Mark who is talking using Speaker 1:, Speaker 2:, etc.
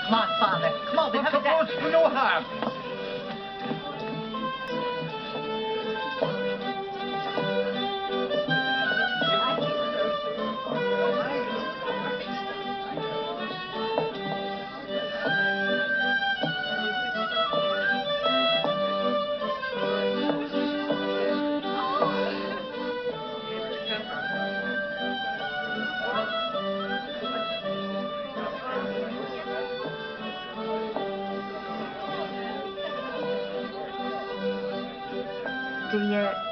Speaker 1: Come on, Father. Come on, we have a dance.
Speaker 2: For no harm.
Speaker 1: Do you